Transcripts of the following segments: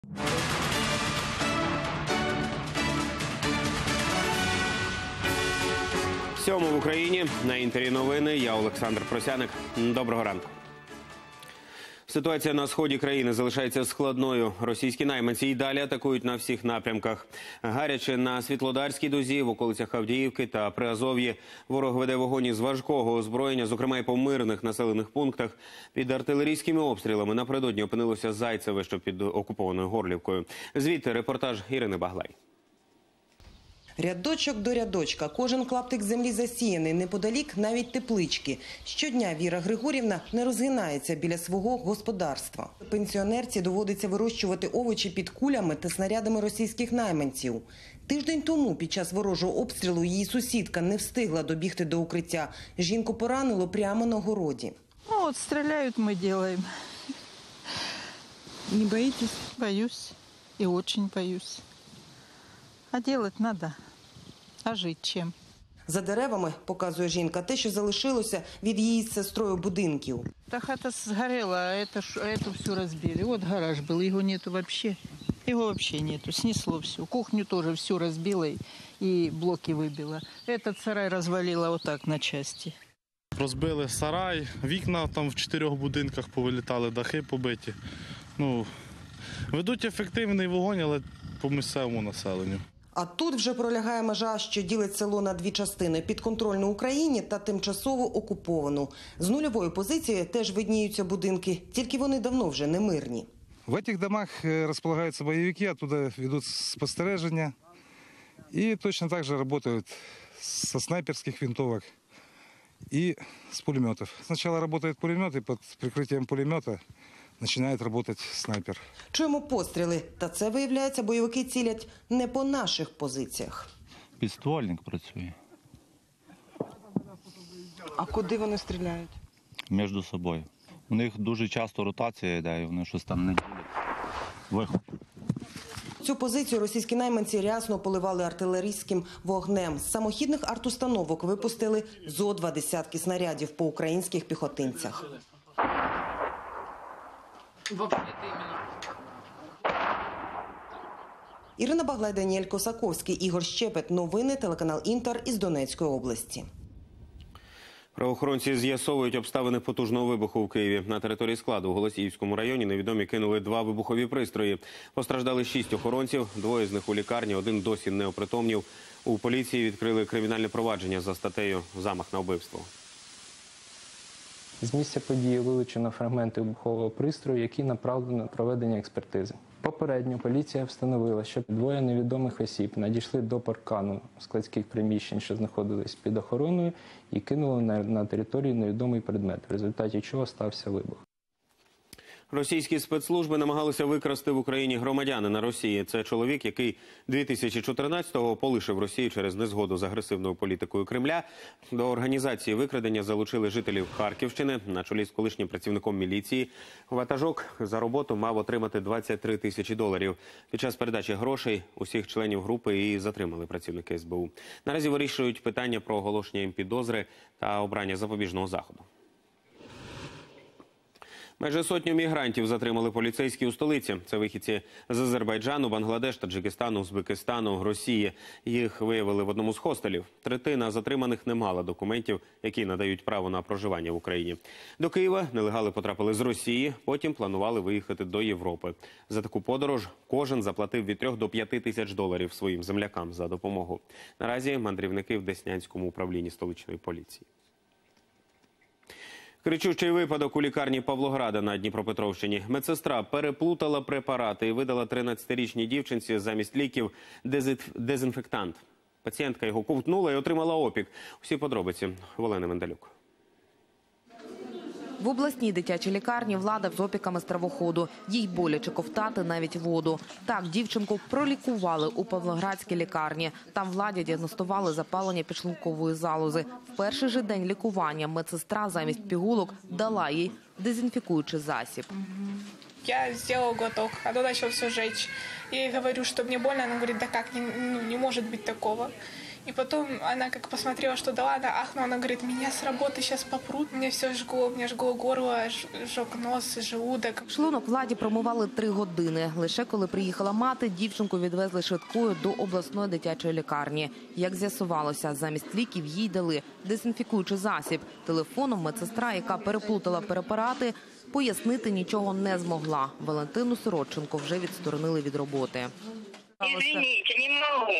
Сьомо в Україні. На Інтері новини. Я Олександр Просяник. Доброго ранку. Ситуація на сході країни залишається складною. Російські найманці й далі атакують на всіх напрямках. Гаряче на Світлодарській дузі, в околицях Авдіївки та Приазов'ї ворог веде вогонь із важкого озброєння, зокрема й по мирних населених пунктах. Під артилерійськими обстрілами напередодні опинилося Зайцеве, що під окупованою Горлівкою. Звідти репортаж Ірини Баглай. Рядочок до рядочка. Кожен клаптик землі засіяний, неподалік навіть теплички. Щодня Віра Григорівна не розгинається біля свого господарства. Пенсіонерці доводиться вирощувати овочі під кулями та снарядами російських найманців. Тиждень тому під час ворожого обстрілу її сусідка не встигла добігти до укриття. Жінку поранило прямо на городі. Ну, от стріляють, ми робимо. Не боїтесь? Боюсь. І дуже боюсь. А робити треба. А жити чим? За деревами, показує жінка, те, що залишилося від її з сестрою будинків. Та хата згоріла, а це все розбили. От гараж був, його нету взагалі. Його взагалі нету, снесло все. Кухню теж всю розбило і блоки вибило. Этот сарай розвалило отак на части. Розбили сарай, вікна там в 4 будинках повилітали, дахи побиті. Ну, ведуть ефективний вогонь, але по місцевому населенню. А тут вже пролягає межа, що ділить село на дві частини – підконтрольну Україні та тимчасово окуповану. З нульової позиції теж видніються будинки, тільки вони давно вже не мирні. В цих домах розполагаються бойовики, оттуда ведуть спостереження і точно так же працюють зі снайперських винтовок і з пулеметів. Спочатку працює пулемет, і під прикриттям пулемета починає працювати снайпер. Чуємо постріли, та це, виявляється, бойовики цілять не по наших позиціях. Підствольник працює. А куди вони стріляють? Між собою. У них дуже часто ротація йде, і вони щось там не ділять. Виход. Цю позицію російські найманці рясно поливали артилерійським вогнем. З самохідних артустановок випустили зо 20 снарядів по українських піхотинцях. Ірина Баглай, Даніель Косаковський, Ігор Щепет. Новини, телеканал Інтер із Донецької області. Правоохоронці з'ясовують обставини потужного вибуху в Києві. На території складу у Голосіївському районі невідомі кинули 2 вибухові пристрої. Постраждали 6 охоронців, 2 з них у лікарні, 1 досі не опритомнів. У поліції відкрили кримінальне провадження за статтею «Замах на вбивство». З місця події вилучено фрагменти вибухового пристрою, які направлені на проведення експертизи. Попередньо поліція встановила, що 2 невідомих осіб надійшли до паркану складських приміщень, що знаходились під охороною, і кинули на територію невідомий предмет, в результаті чого стався вибух. Російські спецслужби намагалися викрасти в Україні громадянина Росії. Це чоловік, який 2014-го полишив Росію через незгоду з агресивною політикою Кремля. До організації викрадення залучили жителів Харківщини на чолі з колишнім працівником міліції. Ватажок за роботу мав отримати $23 тисячі. Під час передачі грошей усіх членів групи і затримали працівники СБУ. Наразі вирішують питання про оголошення їм підозри та обрання запобіжного заходу. Майже 100 мігрантів затримали поліцейські у столиці. Це вихідці з Азербайджану, Бангладеш, Таджикистану, Узбекистану, Росії. Їх виявили в одному з хостелів. Третина затриманих не мала документів, які надають право на проживання в Україні. До Києва нелегали потрапили з Росії, потім планували виїхати до Європи. За таку подорож кожен заплатив від $3 до $5 тисяч своїм землякам за допомогу. Наразі мандрівники в Деснянському управлінні столичної поліції. Кричущий випадок у лікарні Павлограда на Дніпропетровщині. Медсестра переплутала препарати і видала 13-річній дівчинці замість ліків дезінфектант. Пацієнтка його ковтнула і отримала опік. Усі подробиці в Олени Менделюк. В обласній дитячій лікарні влада з опіками стравоходу. Їй боляче ковтати навіть воду. Так дівчинку пролікували у Павлоградській лікарні. Там владі діагностували запалення підшлункової залози. В перший же день лікування медсестра замість пігулок дала їй дезінфікуючий засіб. Я сделала глоток, а то начал все жечь. Я ей говорю, что мне больно, она говорит, да как, не может быть такого. И потом она как посмотрела, что да ладно, ахнула, она говорит, меня с работы сейчас попрут, мне все жгло, мне жгло горло, жег нос, желудок. Шлунок Владі промивали 3 години. Лише коли приїхала мати, дівчинку відвезли швидкою до обласної дитячої лікарні. Як з'ясувалося, замість ліків їй дали дезінфікуючий засіб. Телефоном медсестра, яка переплутала препарати, пояснити нічого не змогла. Валентину Сороченко вже відсторонили від роботи. Извините, не могу.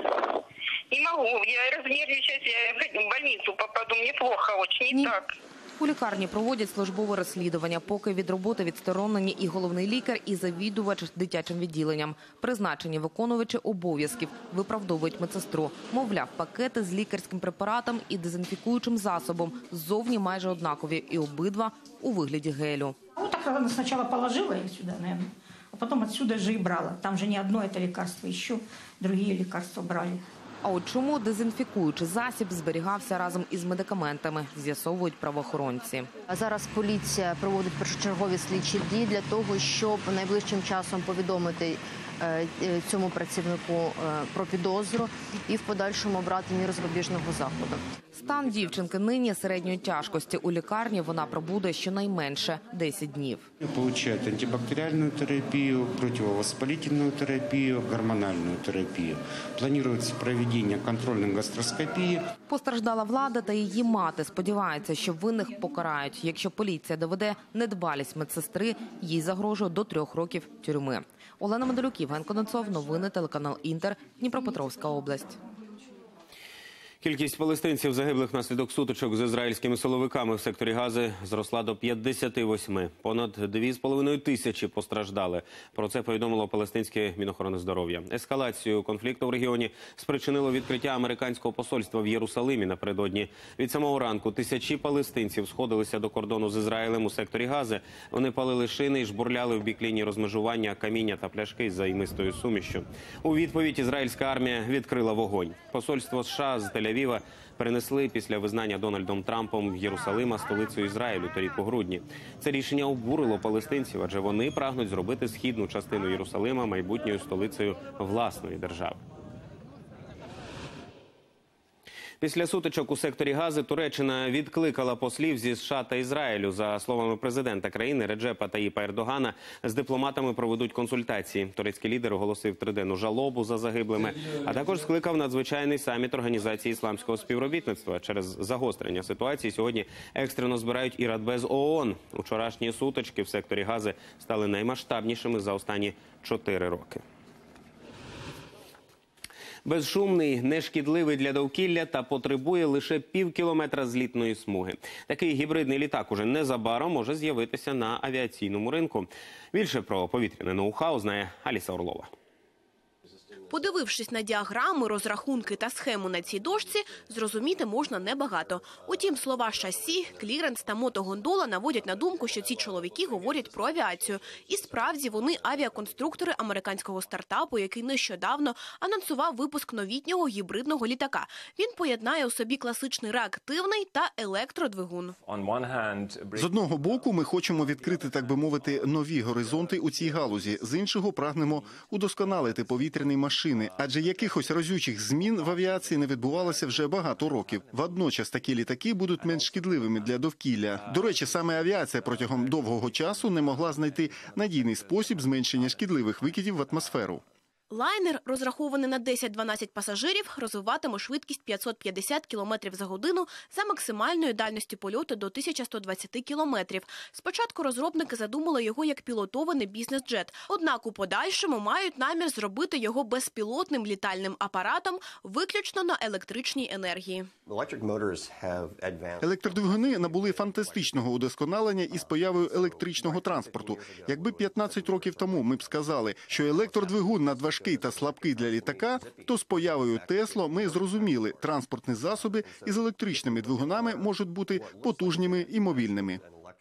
Не могу. Я разнервничаюсь, я в больницу попаду. Мне плохо очень. Не так. У лікарні проводять службове розслідування, поки від роботи відсторонені і головний лікар, і завідувач дитячим відділенням. Призначені виконувачі обов'язків виправдовують медсестру. Мовляв, пакети з лікарським препаратом і дезінфікуючим засобом ззовні майже однакові, і обидва у вигляді гелю. Ну, так она сначала положила ее сюда, наверное, а потом отсюда же и брала. Там же не одно это лекарство, еще другие лекарства брали. А от чому дезінфікуючий засіб зберігався разом із медикаментами, з'ясовують правоохоронці. Зараз поліція проводить першочергові слідчі дії для того, щоб найближчим часом повідомити цьому працівнику про підозру і в подальшому обрати міру запобіжного заходу. Стан дівчинки нині середньої тяжкості. У лікарні вона пробуде щонайменше 10 днів. Получають антибактеріальну терапію, противовоспалительну терапію, гормональну терапію. Планується проведення контрольної гастроскопії. Постраждала Влада та її мати. Сподіваються, що винних покарають. Якщо поліція доведе недбалість медсестри, їй загрожує до 3 років тюрми. Олена Медалюк, Євген Кононцов, новини, телеканал Інтер, Дніпропетровська область. Кількість палестинців, загиблих внаслідок сутичок з ізраїльськими силовиками в секторі Гази, зросла до 58. Понад 2,5 тисячі постраждали. Про це повідомило палестинське Мінохорони здоров'я. Ескалацію конфлікту в регіоні спричинило відкриття американського посольства в Єрусалимі напередодні. Від самого ранку тисячі палестинців сходилися до кордону з Ізраїлем у секторі Гази. Вони палили шини і жбурляли в бік лінії розмежування каміння та пляшки з займистою сумішшю. У відповідь ізраїльська армія відкрила вогонь. Посольство США з Тель-Авіва перенесли після визнання Дональдом Трампом Єрусалима столицею Ізраїлю торік у грудні. Це рішення обурило палестинців, адже вони прагнуть зробити східну частину Єрусалима майбутньою столицею власної держави. Після сутичок у секторі Гази Туреччина відкликала послів зі США та Ізраїлю. За словами президента країни Реджепа Таїпа Ердогана, з дипломатами проведуть консультації. Турецький лідер оголосив 3-денну жалобу за загиблими, а також скликав надзвичайний саміт Організації ісламського співробітництва. Через загострення ситуації сьогодні екстрено збирають і Радбез ООН. Учорашні сутички в секторі Гази стали наймасштабнішими за останні 4 роки. Безшумний, нешкідливий для довкілля та потребує лише півкілометра злітної смуги. Такий гібридний літак уже незабаром може з'явитися на авіаційному ринку. Більше про повітряне ноу-хау знає Аліса Орлова. Подивившись на діаграми, розрахунки та схему на цій дошці, зрозуміти можна небагато. Утім, слова «шасі», «кліренс» та «мотогондола» наводять на думку, що ці чоловіки говорять про авіацію. І справді вони авіаконструктори американського стартапу, який нещодавно анонсував випуск новітнього гібридного літака. Він поєднає у собі класичний реактивний та електродвигун. З одного боку, ми хочемо відкрити, так би мовити, нові горизонти у цій галузі. З іншого, прагнемо удосконалити повітряний машини, адже якихось разючих змін в авіації не відбувалося вже багато років. Водночас такі літаки будуть менш шкідливими для довкілля. До речі, саме авіація протягом довгого часу не могла знайти надійний спосіб зменшення шкідливих викидів в атмосферу. Лайнер, розрахований на 10-12 пасажирів, розвиватиме швидкість 550 км за годину за максимальною дальністю польоту до 1120 км. Спочатку розробники задумали його як пілотований бізнес-джет, однак у подальшому мають намір зробити його безпілотним літальним апаратом виключно на електричній енергії. Електродвигуни набули фантастичного удосконалення із появою електричного транспорту. Якби 15 років тому ми б сказали, що електродвигун надважкий та слабкий для літака, то з появою Тесло ми зрозуміли, транспортні засоби із електричними двигунами можуть бути потужними і мобільними.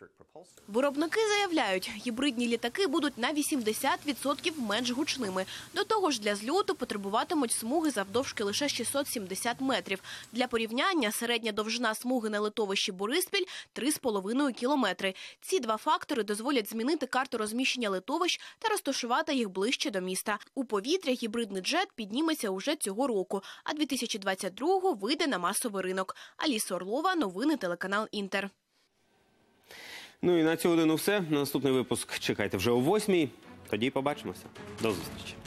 Виробники заявляють, гібридні літаки будуть на 80% менш гучними. До того ж, для зльоту потребуватимуть смуги завдовжки лише 670 метрів. Для порівняння, середня довжина смуги на литовищі Бориспіль – 3,5 кілометри. Ці два фактори дозволять змінити карту розміщення литовищ та розташувати їх ближче до міста. У повітря гібридний джет підніметься уже цього року, а 2022-го вийде на масовий ринок. Аліса Орлова, новини телеканал «Інтер». Ну і на цю годину все. На наступний випуск чекайте вже о 8:00. Тоді побачимося. До зустрічі.